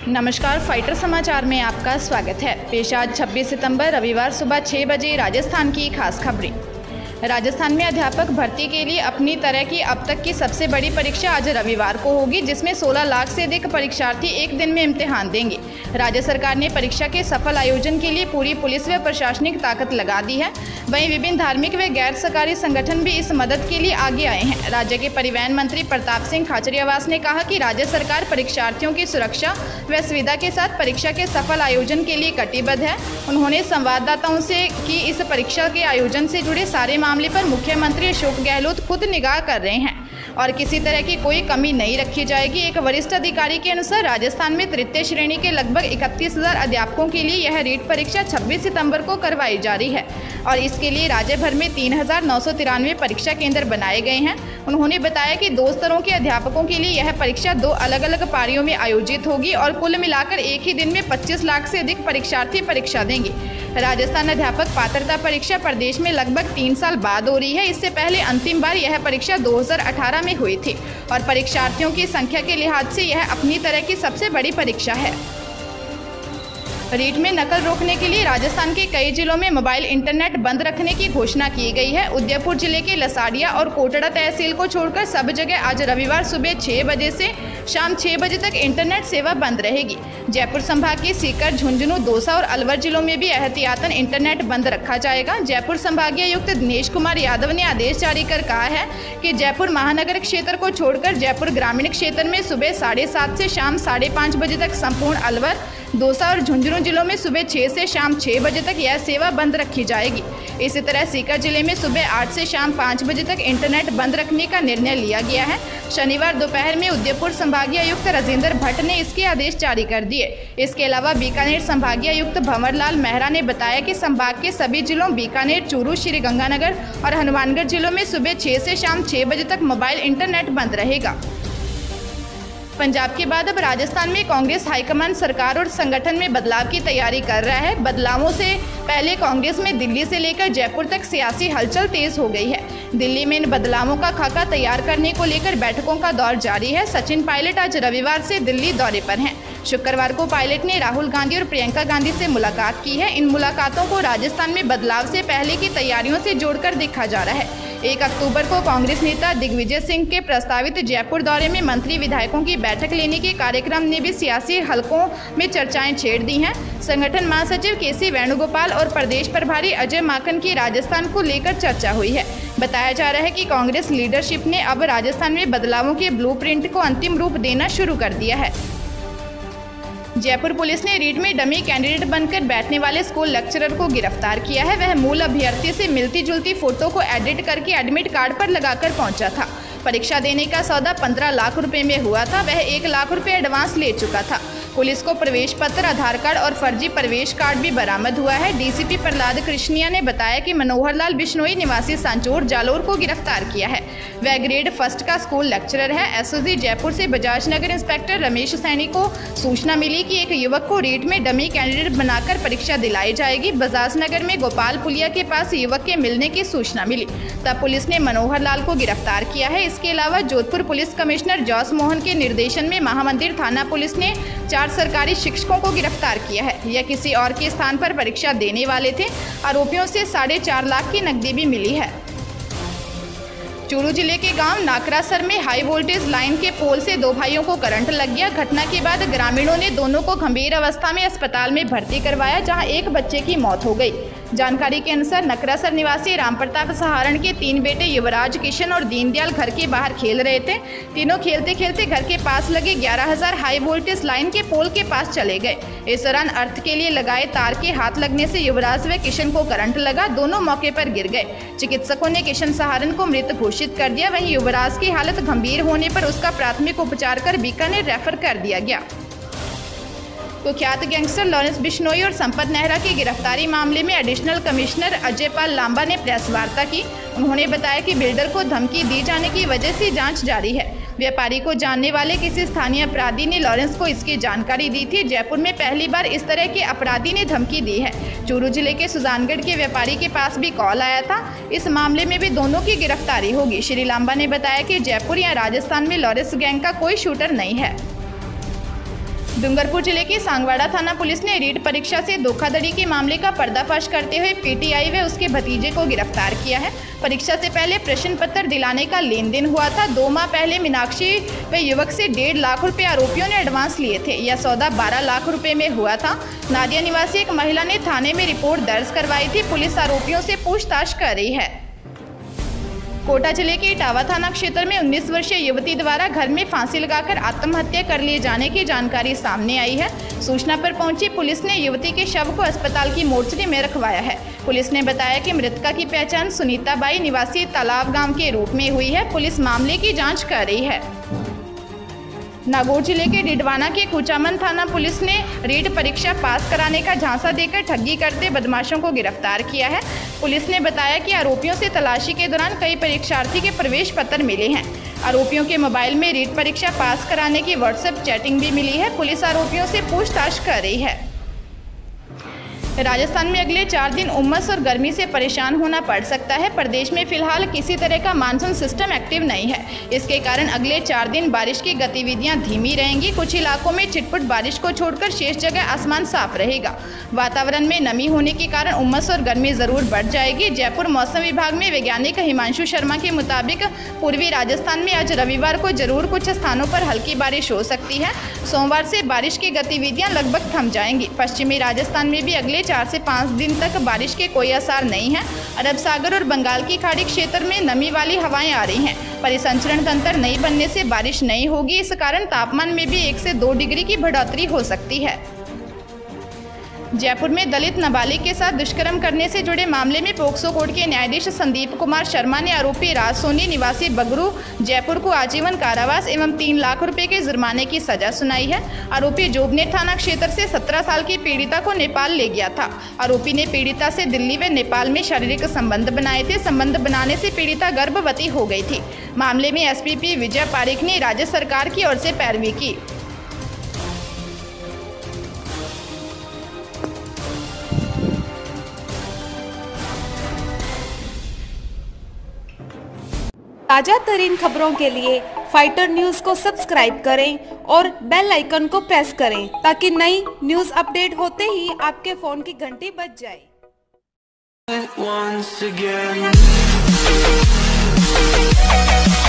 नमस्कार, फाइटर समाचार में आपका स्वागत है। पेश आज 26 सितंबर रविवार सुबह 6 बजे राजस्थान की खास खबरें। राजस्थान में अध्यापक भर्ती के लिए अपनी तरह की अब तक की सबसे बड़ी परीक्षा आज रविवार को होगी, जिसमें 16 लाख से अधिक परीक्षार्थी एक दिन में इम्तिहान देंगे। राज्य सरकार ने परीक्षा के सफल आयोजन के लिए पूरी पुलिस व प्रशासनिक ताकत लगा दी है। वहीं विभिन्न धार्मिक व गैर सरकारी संगठन भी इस मदद के लिए आगे आए हैं। राज्य के परिवहन मंत्री प्रताप सिंह खाचरियावास ने कहा कि राज्य सरकार परीक्षार्थियों की सुरक्षा व सुविधा के साथ परीक्षा के सफल आयोजन के लिए कटिबद्ध है। उन्होंने संवाददाताओं से कि इस परीक्षा के आयोजन से जुड़े सारे मामले पर मुख्यमंत्री अशोक गहलोत खुद निगाह कर रहे हैं और किसी तरह की कोई कमी नहीं रखी जाएगी। एक वरिष्ठ अधिकारी के अनुसार राजस्थान में तृतीय श्रेणी के लगभग 31,000 अध्यापकों के लिए यह रीट परीक्षा 26 सितंबर को करवाई जा रही है और इसके लिए राज्य भर में 3,993 परीक्षा केंद्र बनाए गए हैं। उन्होंने बताया कि 2 स्तरों के अध्यापकों के लिए यह परीक्षा 2 अलग अलग पारियों में आयोजित होगी और कुल मिलाकर एक ही दिन में 25 लाख से अधिक परीक्षार्थी परीक्षा देंगे। राजस्थान अध्यापक पात्रता परीक्षा प्रदेश में लगभग 3 साल बाद हो रही है। इससे पहले अंतिम बार यह परीक्षा 2018 में हुई थी और परीक्षार्थियों की संख्या के लिहाज से यह अपनी तरह की सबसे बड़ी परीक्षा है। रीट में नकल रोकने के लिए राजस्थान के कई जिलों में मोबाइल इंटरनेट बंद रखने की घोषणा की गई है। उदयपुर जिले के लसाड़िया और कोटड़ा तहसील को छोड़कर सब जगह आज रविवार सुबह 6 बजे से शाम 6 बजे तक इंटरनेट सेवा बंद रहेगी। जयपुर संभाग के सीकर, झुंझुनू, दौसा और अलवर जिलों में भी एहतियातन इंटरनेट बंद रखा जाएगा। जयपुर संभागीय आयुक्त दिनेश कुमार यादव ने आदेश जारी कर कहा है कि जयपुर महानगर क्षेत्र को छोड़कर जयपुर ग्रामीण क्षेत्र में सुबह 7:30 से शाम 5:30 बजे तक संपूर्ण अलवर, दौसा और झुंझुनू जिलों में सुबह 6 से शाम 6 बजे तक यह सेवा बंद रखी जाएगी। इसी तरह सीकर जिले में सुबह 8 से शाम 5 बजे तक इंटरनेट बंद रखने का निर्णय लिया गया है। शनिवार दोपहर में उदयपुर संभागीय आयुक्त राजेंद्र भट्ट ने इसके आदेश जारी कर दिए। इसके अलावा बीकानेर संभागीय आयुक्त भंवर लाल मेहरा ने बताया कि संभाग के सभी जिलों बीकानेर, चूरू, श्रीगंगानगर और हनुमानगढ़ जिलों में सुबह 6 से शाम 6 बजे तक मोबाइल इंटरनेट बंद रहेगा। पंजाब के बाद अब राजस्थान में कांग्रेस हाईकमान सरकार और संगठन में बदलाव की तैयारी कर रहा है। बदलावों से पहले कांग्रेस में दिल्ली से लेकर जयपुर तक सियासी हलचल तेज हो गई है। दिल्ली में इन बदलावों का खाका तैयार करने को लेकर बैठकों का दौर जारी है। सचिन पायलट आज रविवार से दिल्ली दौरे पर हैं। शुक्रवार को पायलट ने राहुल गांधी और प्रियंका गांधी से मुलाकात की है। इन मुलाकातों को राजस्थान में बदलाव से पहले की तैयारियों से जोड़कर देखा जा रहा है। 1 अक्टूबर को कांग्रेस नेता दिग्विजय सिंह के प्रस्तावित जयपुर दौरे में मंत्री विधायकों की बैठक लेने के कार्यक्रम ने भी सियासी हलकों में चर्चाएं छेड़ दी हैं। संगठन महासचिव केसी वेणुगोपाल और प्रदेश प्रभारी अजय माकन की राजस्थान को लेकर चर्चा हुई है। बताया जा रहा है कि कांग्रेस लीडरशिप ने अब राजस्थान में बदलावों के ब्लूप्रिंट को अंतिम रूप देना शुरू कर दिया है। जयपुर पुलिस ने रीट में डमी कैंडिडेट बनकर बैठने वाले स्कूल लेक्चरर को गिरफ्तार किया है। वह मूल अभ्यर्थी से मिलती जुलती फोटो को एडिट करके एडमिट कार्ड पर लगाकर पहुंचा था। परीक्षा देने का सौदा 15 लाख रुपए में हुआ था। वह 1 लाख रुपए एडवांस ले चुका था। पुलिस को प्रवेश पत्र, आधार कार्ड और फर्जी प्रवेश कार्ड भी बरामद हुआ है। डीसीपी प्रहलाद कृष्णिया ने बताया कि मनोहर लाल बिश्नोई निवासी सांचौर जालोर को गिरफ्तार किया है। वह ग्रेड 1 का स्कूल लेक्चरर है। एसओजी जयपुर से बजाज नगर इंस्पेक्टर रमेश सैनी को सूचना मिली कि एक युवक को रीट में डमी कैंडिडेट बनाकर परीक्षा दिलाई जाएगी। बजाज नगर में गोपाल पुलिया के पास युवक के मिलने की सूचना मिली, तब पुलिस ने मनोहर लाल को गिरफ्तार किया है। इसके अलावा जोधपुर पुलिस कमिश्नर जॉस मोहन के निर्देशन में महामंदिर थाना पुलिस ने 4 सरकारी शिक्षकों को गिरफ्तार किया है। यह किसी और के स्थान पर परीक्षा देने वाले थे। आरोपियों से 4.5 लाख की नकदी भी मिली है। चूरू जिले के गांव नाकरासर में हाई वोल्टेज लाइन के पोल से 2 भाइयों को करंट लग गया। घटना के बाद ग्रामीणों ने दोनों को गंभीर अवस्था में अस्पताल में भर्ती करवाया, जहां एक बच्चे की मौत हो गई। जानकारी के अनुसार नकरासर निवासी रामप्रताप सहारण के 3 बेटे युवराज, किशन और दीनदयाल घर के बाहर खेल रहे थे। तीनों खेलते खेलते घर के पास लगे 11,000 हाई वोल्टेज लाइन के पोल के पास चले गए। इस दौरान अर्थ के लिए लगाए तार के हाथ लगने से युवराज व किशन को करंट लगा। दोनों मौके पर गिर गए। चिकित्सकों ने किशन सहारण को मृत घोषित कर दिया। वहीं युवराज की हालत गंभीर होने पर उसका प्राथमिक उपचार कर बीकानेर रेफर कर दिया गया। कुख्यात गैंगस्टर लॉरेंस बिश्नोई और संपत नेहरा की गिरफ्तारी मामले में एडिशनल कमिश्नर अजय पाल लांबा ने प्रेस वार्ता की। उन्होंने बताया कि बिल्डर को धमकी दी जाने की वजह से जांच जारी है। व्यापारी को जानने वाले किसी स्थानीय अपराधी ने लॉरेंस को इसकी जानकारी दी थी। जयपुर में पहली बार इस तरह के अपराधी ने धमकी दी है। चूरू जिले के सुजानगढ़ के व्यापारी के पास भी कॉल आया था। इस मामले में भी दोनों की गिरफ्तारी होगी। श्री लांबा ने बताया कि जयपुर या राजस्थान में लॉरेंस गैंग का कोई शूटर नहीं है। डूंगरपुर जिले की सांगवाड़ा थाना पुलिस ने रीट परीक्षा से धोखाधड़ी के मामले का पर्दाफाश करते हुए पीटीआई व उसके भतीजे को गिरफ्तार किया है। परीक्षा से पहले प्रश्न पत्र दिलाने का लेन देन हुआ था। 2 माह पहले मीनाक्षी व युवक से 1.5 लाख रुपए आरोपियों ने एडवांस लिए थे। यह सौदा 12 लाख रुपए में हुआ था। नादिया निवासी एक महिला ने थाने में रिपोर्ट दर्ज करवाई थी। पुलिस आरोपियों से पूछताछ कर रही है। कोटा जिले के इटावा थाना क्षेत्र में 19 वर्षीय युवती द्वारा घर में फांसी लगाकर आत्महत्या कर लिए जाने की जानकारी सामने आई है। सूचना पर पहुंची पुलिस ने युवती के शव को अस्पताल की मोर्चरी में रखवाया है। पुलिस ने बताया कि मृतका की पहचान सुनीता बाई निवासी तालाब गांव के रूप में हुई है। पुलिस मामले की जांच कर रही है। नागौर जिले के डिडवाना के कुचामन थाना पुलिस ने रीट परीक्षा पास कराने का झांसा देकर ठगी करते बदमाशों को गिरफ्तार किया है। पुलिस ने बताया कि आरोपियों से तलाशी के दौरान कई परीक्षार्थी के प्रवेश पत्र मिले हैं। आरोपियों के मोबाइल में रीट परीक्षा पास कराने की व्हाट्सएप चैटिंग भी मिली है। पुलिस आरोपियों से पूछताछ कर रही है। राजस्थान में अगले 4 दिन उमस और गर्मी से परेशान होना पड़ सकता है। प्रदेश में फिलहाल किसी तरह का मानसून सिस्टम एक्टिव नहीं है। इसके कारण अगले 4 दिन बारिश की गतिविधियां धीमी रहेंगी। कुछ इलाकों में छिटपुट बारिश को छोड़कर शेष जगह आसमान साफ रहेगा। वातावरण में नमी होने के कारण उमस और गर्मी जरूर बढ़ जाएगी। जयपुर मौसम विभाग में वैज्ञानिक हिमांशु शर्मा के मुताबिक पूर्वी राजस्थान में आज रविवार को जरूर कुछ स्थानों पर हल्की बारिश हो सकती है। सोमवार से बारिश की गतिविधियां लगभग थम जाएंगी। पश्चिमी राजस्थान में भी अगले 4 से 5 दिन तक बारिश के कोई आसार नहीं है। अरब सागर और बंगाल की खाड़ी क्षेत्र में नमी वाली हवाएं आ रही हैं। परिसंचरण तंत्र नहीं बनने से बारिश नहीं होगी। इस कारण तापमान में भी 1 से 2 डिग्री की बढ़ोतरी हो सकती है। जयपुर में दलित नाबालिग के साथ दुष्कर्म करने से जुड़े मामले में पोक्सो कोर्ट के न्यायाधीश संदीप कुमार शर्मा ने आरोपी राज सोनी निवासी बगरू जयपुर को आजीवन कारावास एवं 3 लाख रुपए के जुर्माने की सजा सुनाई है। आरोपी जोबनेर थाना क्षेत्र से 17 साल की पीड़िता को नेपाल ले गया था। आरोपी ने पीड़िता से दिल्ली व नेपाल में शारीरिक संबंध बनाए थे। संबंध बनाने से पीड़िता गर्भवती हो गई थी। मामले में एसपीपी विजय पारिक ने राज्य सरकार की ओर से पैरवी की। ताजा तरीन खबरों के लिए फाइटर न्यूज को सब्सक्राइब करें और बेल आइकन को प्रेस करें ताकि नई न्यूज अपडेट होते ही आपके फोन की घंटी बज जाए।